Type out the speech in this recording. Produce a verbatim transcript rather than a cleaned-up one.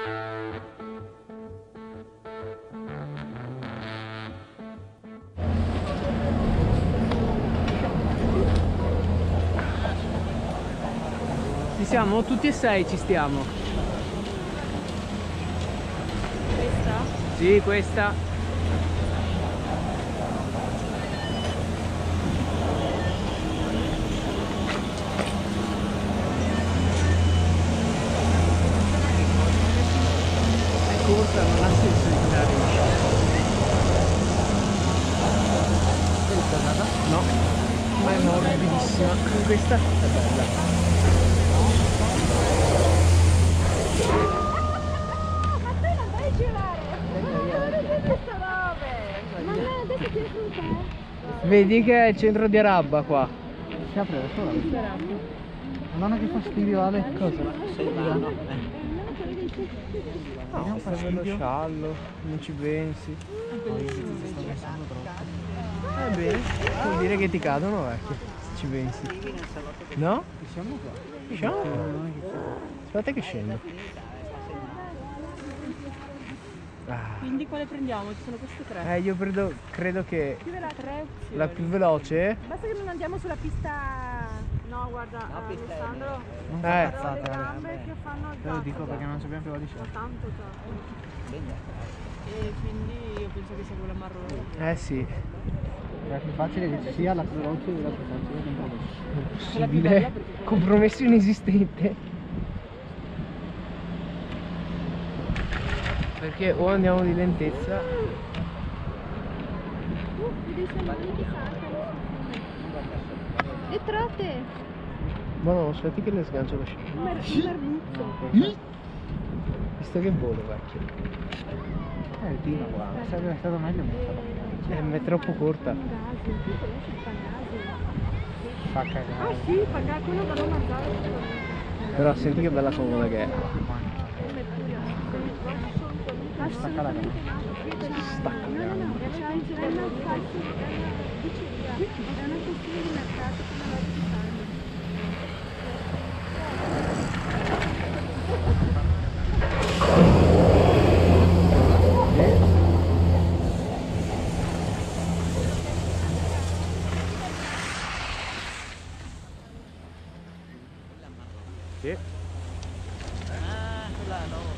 Ci siamo? Tutti e sei ci stiamo. Questa? Sì, questa. È corta, non ha senso di tirare in scena. No, ma è morbidissima. Questa è bella. Ma tu non vai a girare! Ma no, adesso ti racconto. Vedi che è il centro di Arabba qua. Si apre da sola. Madonna che fastidio, Ale. Cosa? No. No, serve lo sciallo, non ci pensi. Eh bene, vuol dire che ti cadono vecchio, se ci pensi. No? Siamo qua. Sciamo? Aspetta che scendo. Ah. Quindi quale prendiamo? Ci sono queste tre. Eh, io credo, credo che Più della tre opzioni. la più veloce. Basta che non andiamo sulla pista. No, guarda, No, pista Alessandro. Non Eh. fa Però le cazzate, gambe Ale. che fanno il Te lo gatto. dico perché non sappiamo più la Fa discesa. tanto già. E quindi io penso che sia quella marrone. Eh sì, La più facile che ci sia, la più veloce e la più facile compromesso. Quella più bella possibile. perché- Compromesso inesistente. Perché o andiamo di lentezza. Uh, vedi se non che saltano. Le trote! Ma no, aspetti che le sgancio lo sci. Il mar- il marmuzzo. Visto che volo vecchio. Eh, il tino qua. Sarebbe stato meglio non Eh, è troppo corta. Pangasi, tu conosci il Pangasi? fa Ah cagare. sì, Pangasi, quello da non mangiare assolutamente. Però senti che bella comoda che è. Stacca la gamba. Stacca la No, no, gamba. no, c'è anche una diceria, è una questione di mercato come la di farlo. Sì. Ah, quella no.